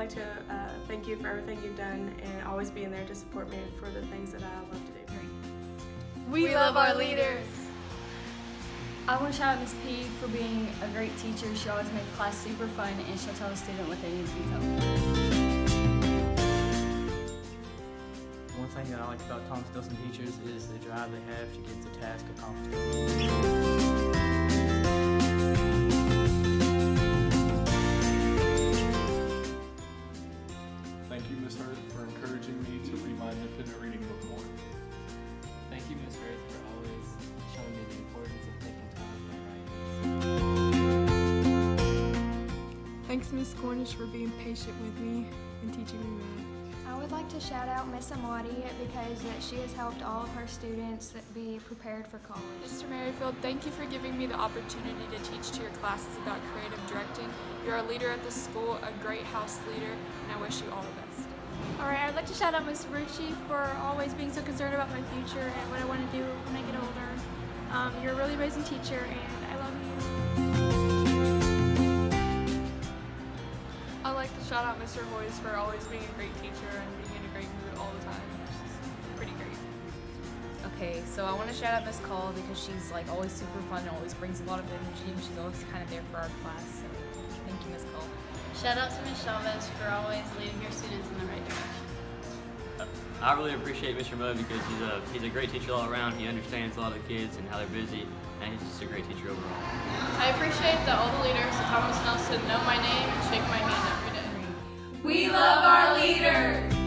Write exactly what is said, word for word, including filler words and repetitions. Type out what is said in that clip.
like to uh, thank you for everything you've done and always being there to support me for the things that I love to do. We, we love our leaders. I want to shout out Miss P for being a great teacher. She always makes class super fun and she'll tell a student what they need to be told. One thing that I like about Thomas Dillson teachers is the drive they have to get the task accomplished. Thank you, Miz Hurd, for encouraging me to read my independent reading book more. Thank you, Miz Hurd, for always showing me the importance of taking time to write. Thanks, Miz Cornish, for being patient with me and teaching me math. I would like to shout out Miss Amati because she has helped all of her students be prepared for college. Mister Merrifield, thank you for giving me the opportunity to teach to your classes about creative directing. You're a leader at the school, a great house leader, and I wish you all the best. Alright, I'd like to shout out Miss Rucci for always being so concerned about my future and what I want to do when I get older. Um, you're a really amazing teacher and I love you. I'd like to shout out Mister Hoyes for always being a great teacher and being in a great mood all the time, which is pretty great. Okay, so I want to shout out Miss Call because she's like always super fun and always brings a lot of energy and she's always kind of there for our class, so thank you, Miss Call. Shout out to Miz Chavez for always leading your students in the right direction. I really appreciate Mister Mudd because he's a, he's a great teacher all around. He understands a lot of the kids and how they're busy, and he's just a great teacher overall. I appreciate that all the leaders at Thomas Nelson know my name and shake my hand every day. We love our leaders!